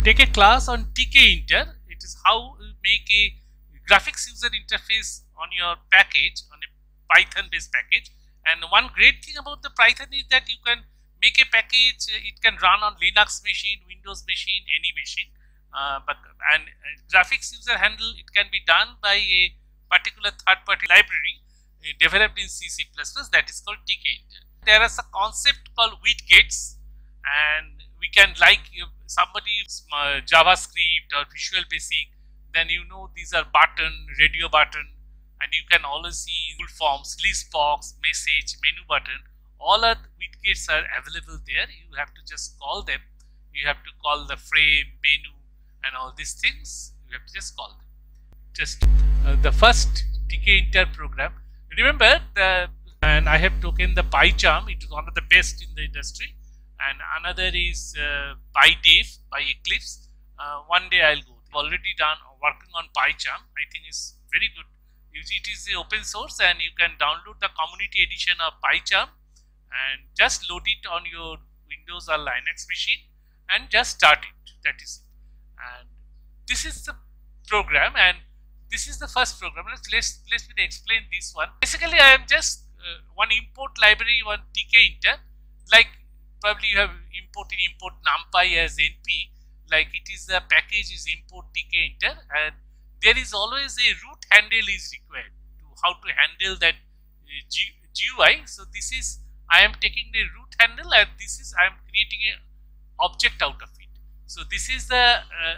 take a class on tkinter. It is how you make a graphics user interface on your package, on a Python based package. And one great thing about the Python is that you can make a package, it can run on Linux machine, Windows machine, any machine. And graphics user handle, it can be done by a particular third-party library developed in C++, that is called tkinter. There is a concept called widgets, and we can, like somebody JavaScript or Visual Basic, then you know these are button, radio button, and you can always see full forms, list box, message, menu button. All our widgets are available there. You have to just call them. You have to call the frame, menu, and all these things. You have to just call them. Just the first tkinter program. Remember, and I have taken the PyCharm. It is one of the best in the industry. And another is PyDev by Eclipse. One day I'll go. Already done working on PyCharm. I think it's very good. It is open source, and you can download the community edition of PyCharm and just load it on your Windows or Linux machine and just start it. That is it. And this is the program, and this is the first program. Let me explain this one. Basically, I am just one import library, one tkinter. Like probably you have import numpy as np. Like it is the package is import tkinter, and there is always a root handle is required to how to handle that GUI. So this is, I am taking the root handle, and this is, I am creating an object out of it. So this is the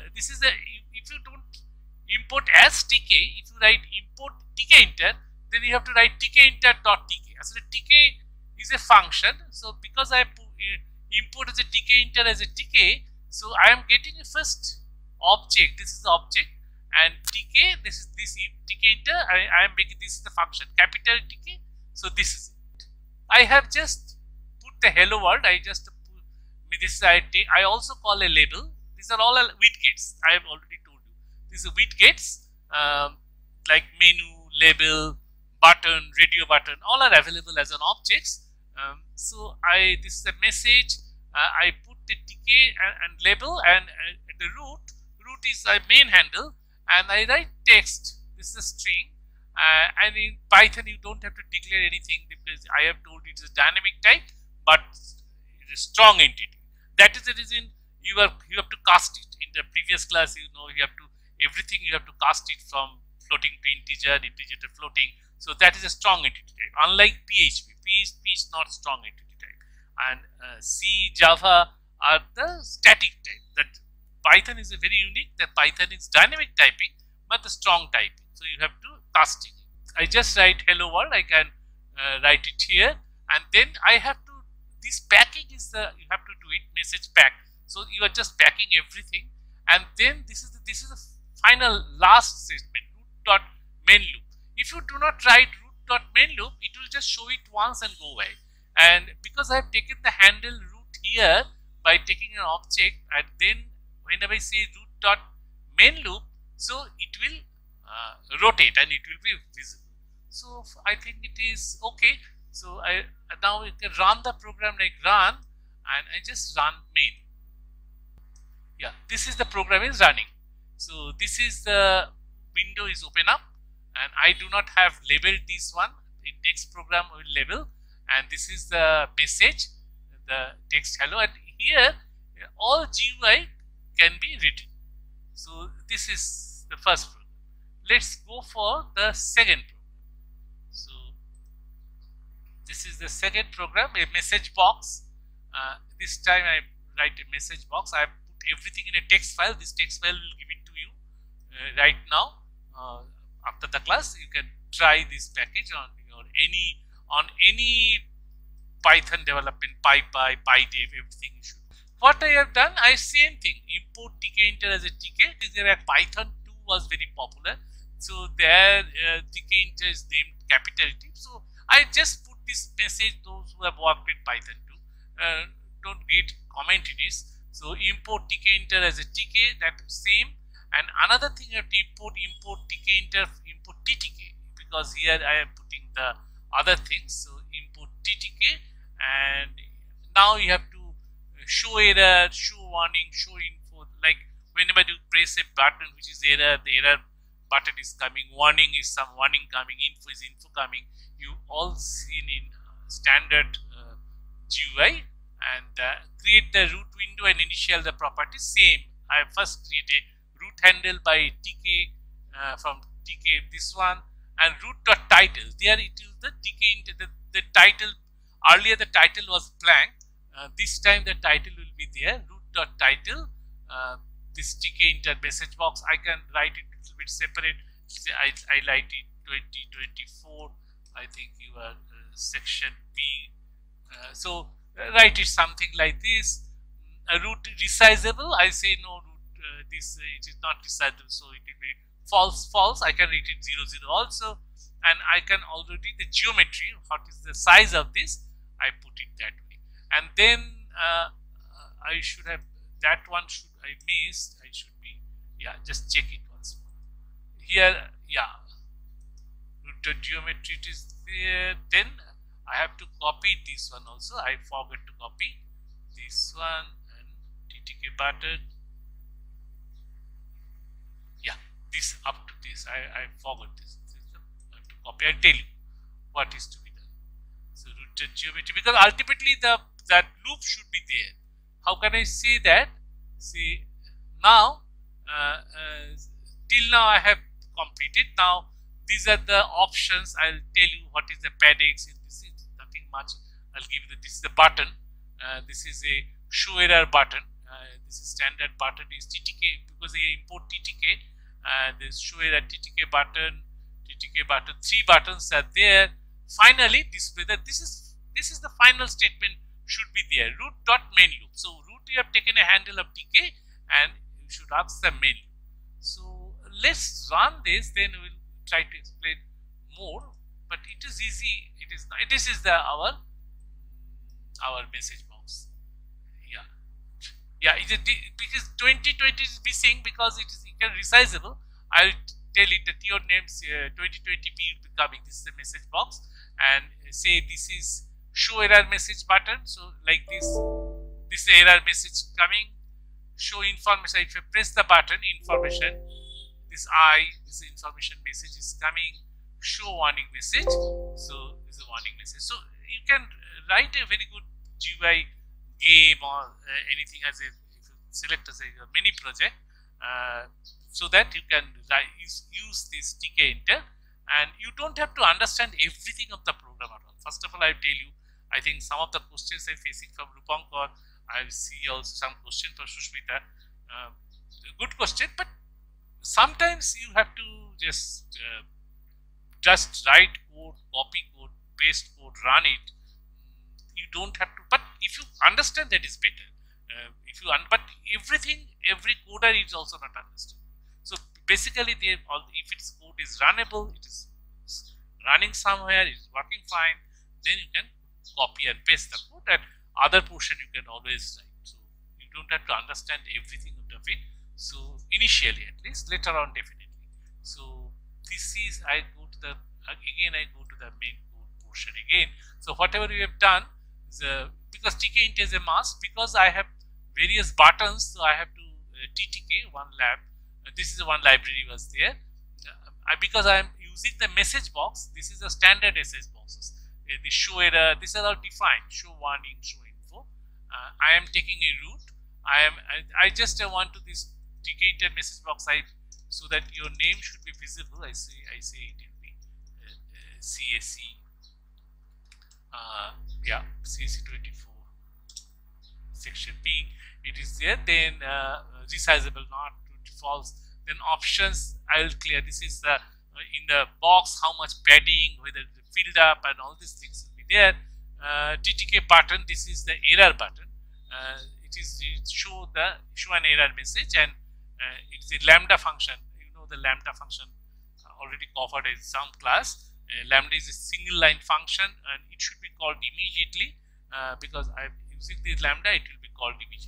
if you don't import as tk, if you write import tkinter, then you have to write tkinter.tk. So the tk is a function. So because I import as a tkinter as a tk, so I am getting a first object. This is the object, and tk, this is this tkinter. I am making this is the function, capital tk. So this is it. I have just put the hello world. I just put this. I also call a label. These are all widgets. I have already told you. These are widgets, like menu, label, button, radio button. All are available as an objects. So this is a message. I put the tk and label, and the root is a main handle, and I write text. This is a string, and in Python you don't have to declare anything because I have told it is a dynamic type, but it is strong entity. That is the reason you have to cast it. In the previous class, you know, you have to everything you have to cast it from floating to integer, integer to floating. So that is a strong entity type. Unlike PHP, PHP is not strong entity type, and C, Java are the static type. That Python is a very unique. That Python is dynamic typing, but the strong typing. So you have to cast it. I just write hello world. I can write it here, and then I have to. This packing is the you have to do it message pack. So you are just packing everything, and then this is the final last statement, root.main loop. If you do not write root.main loop, it will just show it once and go away. And because I have taken the handle root here by taking an object, and then whenever I say root.main loop, so it will rotate and it will be visible. So I think it is okay. So now you can run the program like run, and I just run main. Yeah, this is the program is running. So this is the window is open up, and I do not have labeled this one. The next program will label, and this is the message, the text hello, and here all GUI can be written. So this is the first program. Let's go for the second program. So this is the second program, a message box. This time I write a message box. I put everything in a text file. This text file will give it to you right now. After the class, you can try this package on your any Python development, PyPy, PyDev, everything you should. What I have done, same thing, import tkinter as a tk. There Python 2 was very popular, so there tkinter is named capital T. So I just put this message. Those who have worked with Python 2 don't get comment it is. So import tkinter as a tk, that same. And another thing you have to import tkinter, import ttk, because here I am putting the other things. So import ttk, and now you have to show error, show warning, show info, like whenever you press a button which is error, the error button is coming, warning is some warning coming, info is info coming. You all seen in standard GUI. And create the root window and initial the property. Same, I first create a root handle by tk from tk this one, and root.title. There it is the tk into the title. Earlier the title was blank. This time the title will be there. Root.title. This tk inter message box. I can write it a little bit separate. I write it 2024. I think you are section B. So write it something like this. Root resizable. I say no root. This it is not resizable, so it will be false. False. I can write it 00 also, and I can already the geometry. What is the size of this? I put it that way, and then I should have that one. Should I missed? I should be just check it once more. Here root geometry it is there. Then I have to copy this one also. I forgot to copy this one and TTK button. This up to this. I forgot this. I have to copy. I tell you what is to be done. So root geometry, because ultimately that loop should be there. How can I say that? See now till now I have completed. Now these are the options. I'll tell you what is the paddings. This is nothing much. I'll give you this is the button. This is a show error button. This is standard button is TTK because they import TTK. This show error TTK button. 3 buttons are there. Finally, whether this is the final statement should be there. Root.main loop. So root you have taken a handle of TK and you should ask the main loop. So let's run this. Then we will try to explain more, but it is easy. It is not. This is our message box. It is because 2020 is missing because it is resizable. I'll tell it that your names 2020B will be coming. This is the message box, and say this is show error message button. So like this is the error message coming. Show information. If you press the button, information. This information message is coming. Show warning message. So this is a warning message. So you can write a very good GUI game or anything as if you select as a mini project, so that you can use this TK inter, and you don't have to understand everything of the program at all. First of all, I tell you, I think some of the questions I'm facing from Rupankar, I see also some question for Sushmita. Good question, but sometimes you have to just write code, copy code, paste code, run it. You don't have to, but if you understand, that is better. But every coder is also not understood. So basically, if its code is runnable, it is running somewhere, it is working fine, then you can copy and paste the code, and other portion you can always write. So you don't have to understand everything out of it. So initially, at least, later on definitely. So this is I go to the main code portion again. So whatever we have done is because TK int is a mask, because I have various buttons, so I have to TTK one lab. This is one library was there. Because I am using the message box, this is a standard message boxes. The show error, these are all defined. Show warning, show info. I am taking a root. I just want to this TK int message box so that your name should be visible. I say it will be CAC. CAC 24 section B. It is there. Then resizable, not false. Then options, I will clear. This is the in the box how much padding, whether it filled up, and all these things will be there. TTK button. This is the error button. It show an error message, and it's a lambda function. You know the lambda function already covered in some class. Lambda is a single line function, and it should be called immediately because I'm using this lambda. It will be called immediately.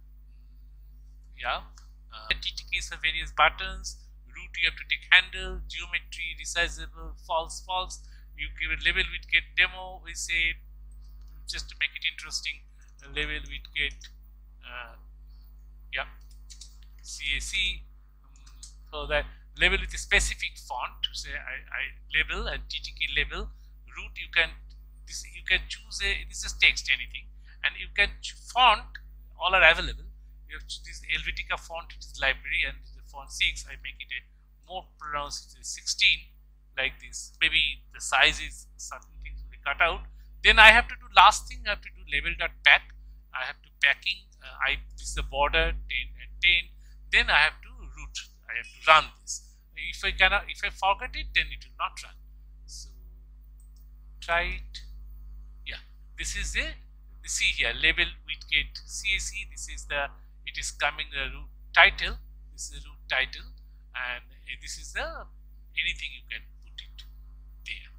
TTKs are various buttons. Root you have to take handle, geometry, resizable, false. You give a level widget demo. We say just to make it interesting, level widget. CAC. So that label with a specific font, say I label and TTK label. Root, you can choose this is text, anything, and you can font, all are available. You have this Helvetica font, it is library, and the font 6, I make it a more pronounced, it is 16, like this. Maybe the size is certain things will be cut out. Then I have to do last thing, I have to do label.pack. I have to packing, this is the border 10 and 10. Then I have to root, I have to run this. If I forget it, then it will not run. So try it. Yeah, this is see here, label widget CAC. This is it is coming the root title. This is the root title, and this is the anything you can put it there.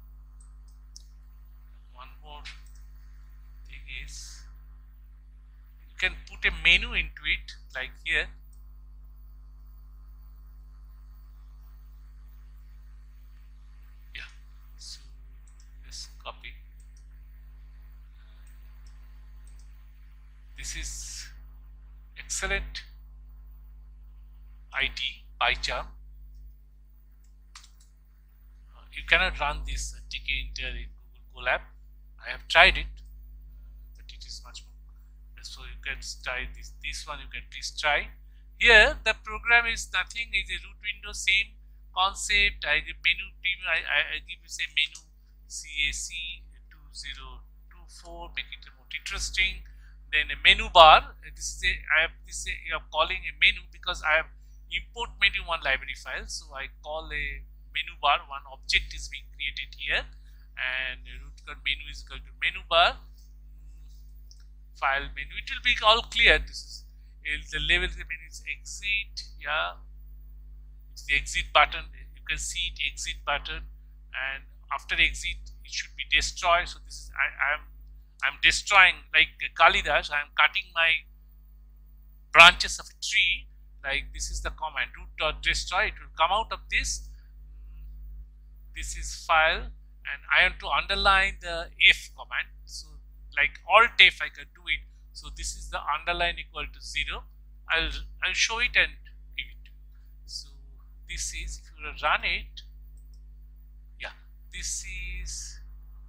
One more thing is, you can put a menu into it, like here. Yeah, so let's copy. This is excellent IT PyCharm. You cannot run this tkinter in Google Colab. I have tried it, but it is much more. So you can try this one. You can please try. Here the program is nothing. Is a root window, same concept. I give menu preview. I give you say menu CAC 2024. Make it more interesting. Then a menu bar. This is you are calling a menu because I have import menu one library file. So I call a menu bar. One object is being created here, and root menu is equal to menu bar. File menu. It will be all clear. This is the label. The menu is exit. Yeah, it's the exit button. You can see it, exit button, and after exit it should be destroy. So this is I'm destroying, like Kalidas. I am cutting my branches of a tree. Like this is the command root.destroy. It will come out of this. This is file, and I want to underline the F command. So like Alt F I can do it. So this is the underline equal to 0. I'll show it and give it to you. So this is, if you run it, yeah, this is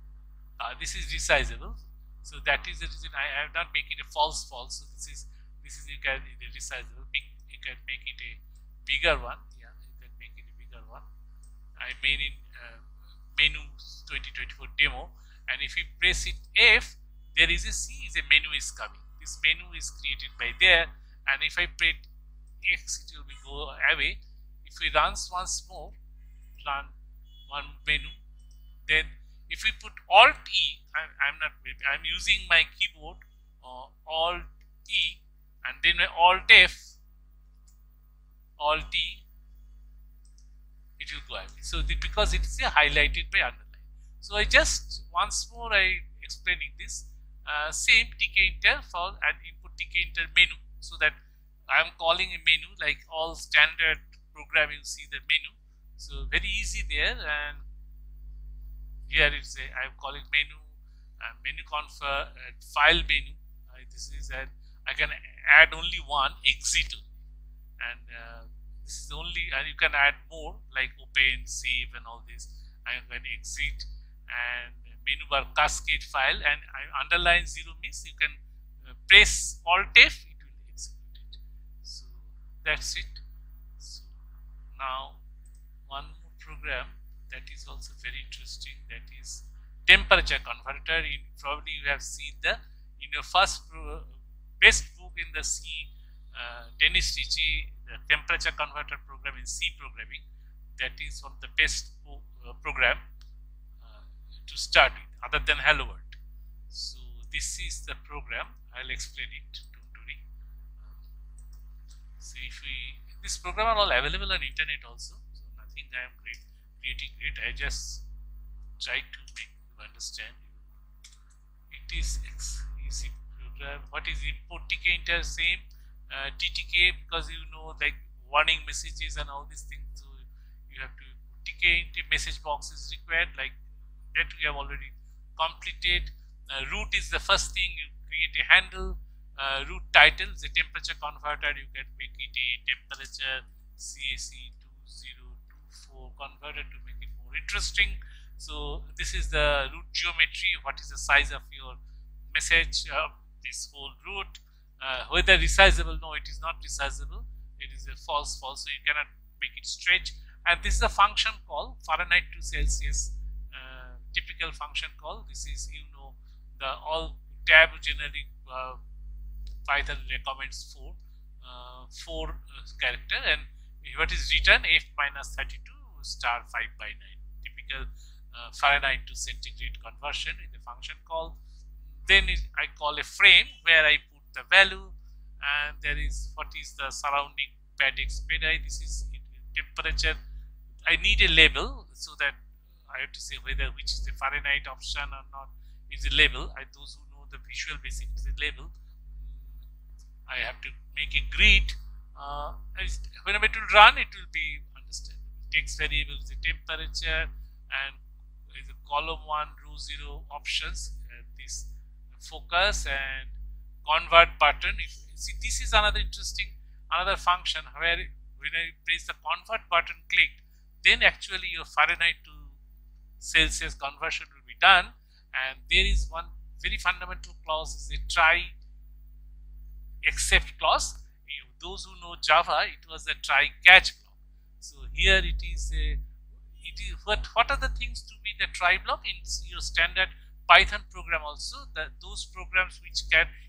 resizable. So that is the reason I have not make it a false. So this is you can resizable. You can make it a bigger one. Yeah, you can make it a bigger one. I made in menu 2024 demo, and if you press it F, there is a menu is coming. This menu is created by there, and if I press X, it will be go away. If we runs once more, run one menu, then if we put Alt E, I'm using my keyboard, Alt E, and then Alt F, Alt E, it will go away. So because it is highlighted by underline. So I just once more explaining this. Same tkinter for and input tkinter menu, so that I am calling a menu like all standard program. You see the menu, so very easy there. And here it's I am calling menu, menu confer, file menu. This is I can add only one exit only, and this is only, and you can add more like open, save, and all this. I can exit and menu bar cascade file, and I underline 0 means you can press Alt F, it will execute it. So that's it. So now one more program that is also very interesting, that is temperature converter. Probably you have seen in your first best book in the C, Dennis Ritchie, the temperature converter program in C programming. That is one of the best program to start with, other than Hello World. So this is the program. I'll explain it. Don't worry. So if this program are all available on internet also. So nothing I am creating great. I just try to make you understand. It is easy program. What is input tkinter? Same TTK, because you know, like warning messages and all these things. So you have to tkinter message box is required, like that we have already completed. Root is the first thing. You create a handle. root title is a temperature converter. You can make it a temperature CAC 2024 converter to make it more interesting. So this is the root geometry. What is the size of your message? This whole root. Whether resizable? No, it is not resizable. It is a false, so you cannot make it stretch. And this is a function call Fahrenheit to Celsius. Typical function call. This is, you know, the all tab generally Python recommends four character, and what is written f minus 32 star 5 by 9. Typical Fahrenheit to centigrade conversion in the function call. Then I call a frame where I put the value, and there is what is the surrounding pad expedite. This is temperature. I need a label so that I have to say whether which is the Fahrenheit option or not is a label. Those who know the Visual Basic is a label. I have to make a grid. Whenever it will run, it will be understood. Text variable is the temperature, and is a column 1 row 0 options. This focus and convert button. If see, this is another function where when I press the convert button clicked, then actually your Fahrenheit to Celsius conversion will be done. And there is one very fundamental clause, is a try except clause. Those who know Java, it was a try catch block. So here it is what are the things to be the try block in your standard Python program also, that those programs which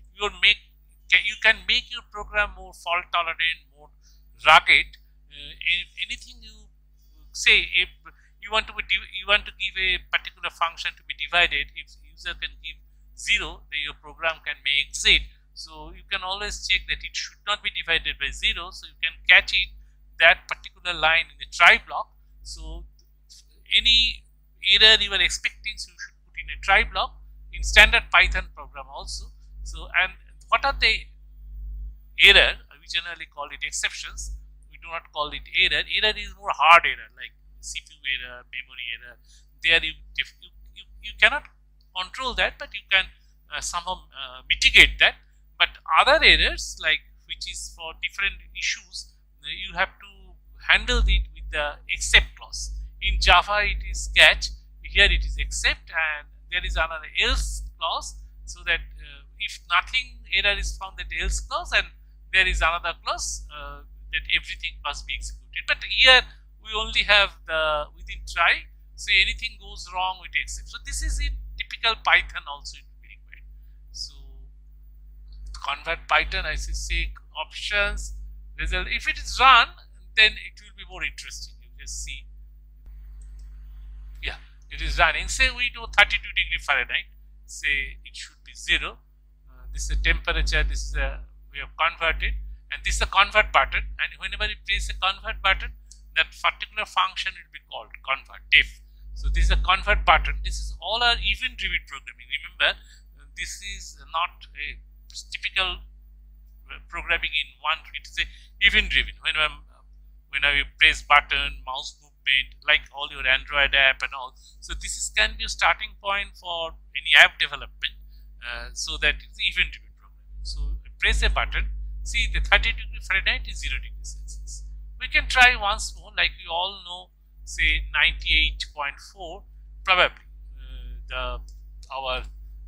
you can make your program more fault tolerant, more rugged. Anything you say, if you want to give a particular function to be divided, if user can give 0, then your program can make exit. So you can always check that it should not be divided by 0, so you can catch it that particular line in the try block. So any error you are expecting, so you should put in a try block in standard Python program also. So, and what are the error? We generally call it exceptions. We do not call it error. Error is more hard error, like CPU error, memory error. There you cannot control that, but you can somehow mitigate that. But other errors, like which is for different issues, you have to handle it with the except clause. In Java it is catch, here it is except, and there is another else clause, so that if nothing error is found, that else clause, and there is another clause that everything must be executed. But here we only have the within try, so anything goes wrong with except. So this is in typical Python also it will be required. So convert Python, I say options result. If it is run, then it will be more interesting. You just see, yeah, it is running. Say we do 32° Fahrenheit. Say it should be 0. This is the temperature. This is we have converted, and this is the convert button. And whenever you press the convert button, that particular function will be called convert def. So this is a convert button. This is all our event-driven programming. Remember, this is not a typical programming in one. It is a event-driven. When I press button, mouse movement, like all your Android app and all. So this can be a starting point for any app development. So that it's event-driven programming. So press a button. See, the 30° Fahrenheit is 0° Celsius. We can try once more, like you all know, say 98.4, probably our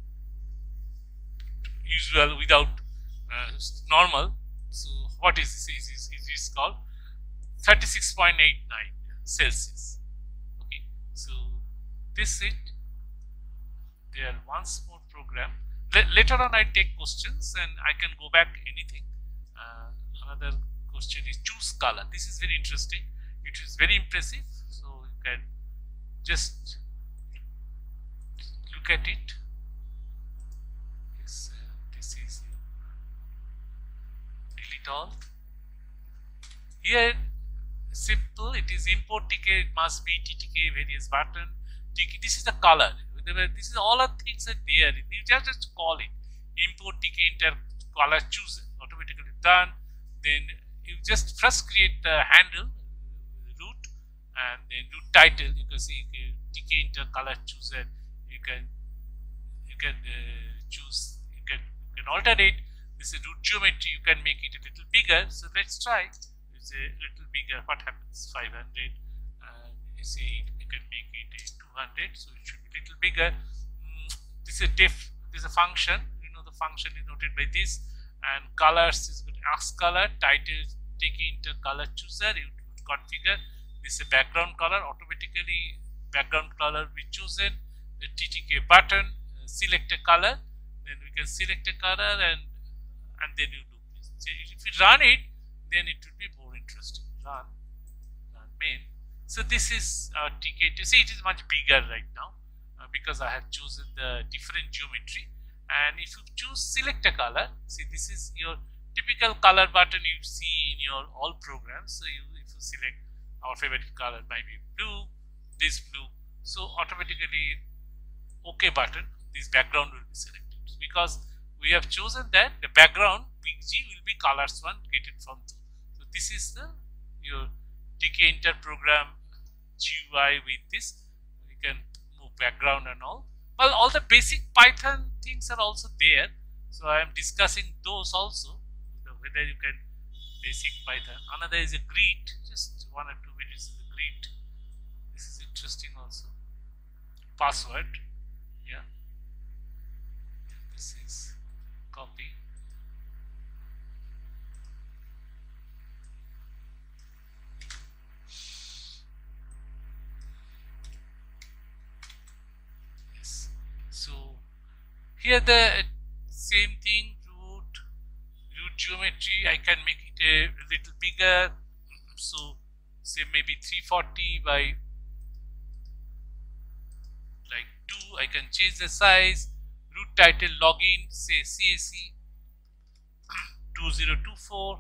usual without normal. So what is this? It is called 36.89 Celsius. Okay, so this is it. There once more program. Later on I take questions and I can go back anything. Another question is choose color. This is very interesting. It is very impressive. So you can just look at it. This is delete all. Here simple. It is import TK. It must be TTK various button. TK. This is the color. This is all the things are there. You just call it import TK inter color chooser, automatically done. Then you just first create the handle root, and then root title. You can see TK inter color chooser. You can choose. You can alternate. This is root geometry. You can make it a little bigger. So let's try. It's a little bigger. What happens? 500. And you see, you can make it a 200. So it should be a little bigger. This is a diff. This is a function. You know the function is noted by this. And colors is good. Ask color. Title taking into color chooser. You configure. This is a background color. Automatically background color be chosen. The TTK button. Select a color. Then we can select a color and then you do this. So if you run it, then it will be more interesting. Run main. So this is TK2. See, it is much bigger right now because I have chosen the different geometry. And if you choose select a color, see, this is your typical color button you see in your all programs. So if you select our favorite color, might be blue, this blue. So automatically OK button, this background will be selected because we have chosen that the background big G will be colors one created from two. So this is the your TK Inter program GUI with this. We can move background and all. Well, all the basic Python things are also there. So I am discussing those also. Whether you can basic Python. Another is a greet. Just 1 or 2 minutes is a greet. This is interesting also. Password. Yeah. This is copy. Yes. So here the same thing, root geometry. I can make it a little bigger. So say maybe 340 by like 2. I can change the size. Root title login, say CAC 2024.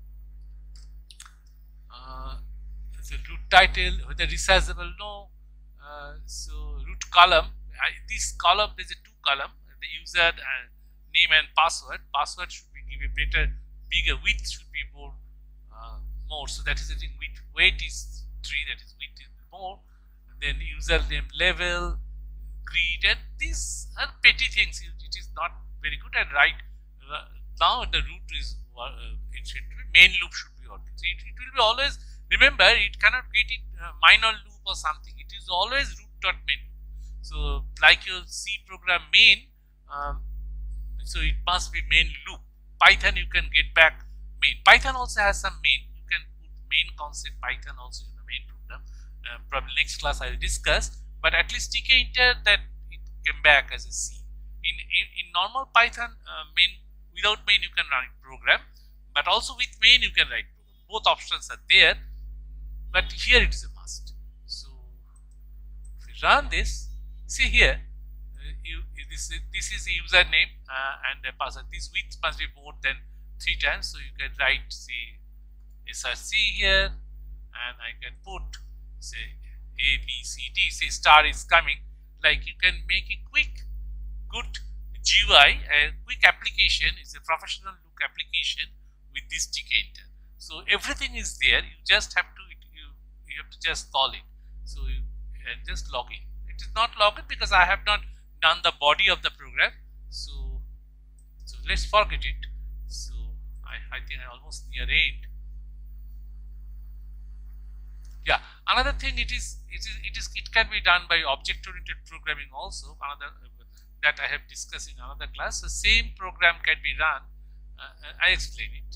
The root title, whether resizable, no. So root column, this column, there's a 2 column, the user name and password. Password should be given better, bigger, width should be more. So that is the thing. Weight is 3, that is width is more. And then username, level, greet, and these are petty things. It is not very good. And right now the root is it should be main loop should be working. So it will be always, remember, it cannot get it minor loop or something. It is always root.main. So like your C program main, so it must be main loop. Python you can get back main. Python also has some main. You can put main concept Python also in the main program. Probably next class I will discuss. But at least TK Inter that it came back as a C. In normal Python main, without main you can run a program, but also with main you can write program. Both options are there, but here it is a must. So if you run this, see here, this is the username and the password. This width must be more than 3 times. So you can write say src here, and I can put say A, B, C, D, say star is coming. Like you can make a quick, good GUI, a quick application. It's a professional look application with this TK Inter. So everything is there. You just have to you have to just call it. So you and just log in. It is not logged because I have not done the body of the program. So let's forget it. So I think I'm almost near end. Yeah, another thing it can be done by object-oriented programming also. Another that I have discussed in another class. The same program can be run. I explain it.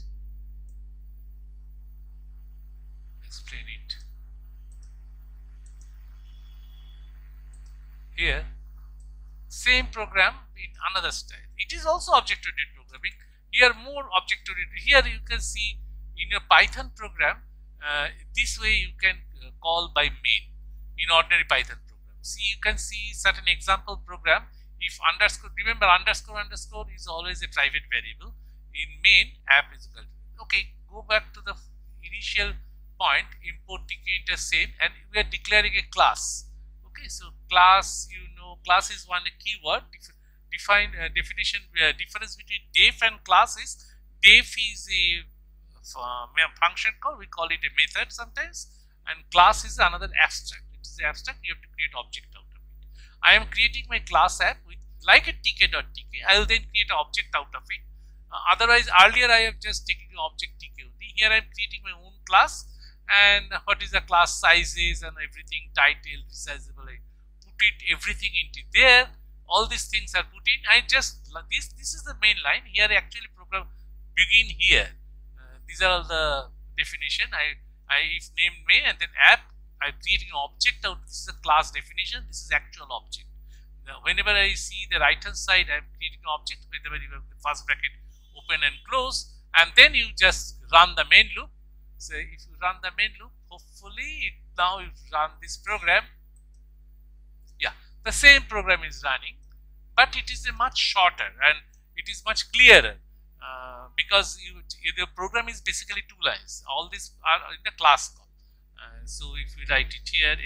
Here, same program in another style. It is also object-oriented programming. Here more object-oriented. Here you can see in your Python program. This way you can call by main in ordinary Python program. See, you can see certain example program. If underscore, remember underscore is always a private variable. In main, app is equal to. Okay, go back to the initial point, import TK Inter same, and we are declaring a class. Okay, so class, you know, class is one keyword. Define definition difference between def and class is def is a function call, we call it a method sometimes, and class is another abstract. It is abstract, you have to create object out of it. I am creating my class app with like a tk.tk. I will then create an object out of it. Otherwise, earlier I have just taken object TK only. Here I am creating my own class, and what is the class sizes and everything, title, resizable, I put it everything into there. All these things are put in. I just this is the main line. Here actually program begin here. These are all the definition. I if name may and then app. I creating an object out. This is a class definition. This is actual object. Now, whenever I see the right hand side, I am creating an object. Whenever you have the first bracket open and close, and then you just run the main loop. So if you run the main loop, hopefully now you run this program. Yeah, the same program is running, but it is a much shorter and it is much clearer because the program is basically 2 lines. All these are in the class call. So if we write it here,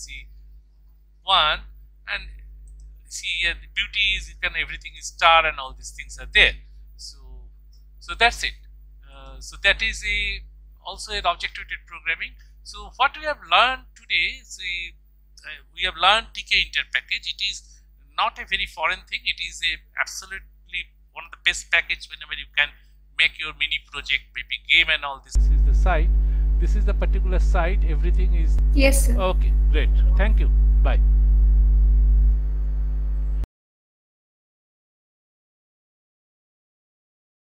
src1, and see here the beauty is everything is star and all these things are there. So that's it. So that is also an object-oriented programming. So what we have learned today, we have learned tkinter package. It is not a very foreign thing. It is absolutely one of the best package whenever you can make your mini project, maybe game and all this. This is the site. This is the particular site. Everything is. Yes, sir. Okay, great. Thank you. Bye.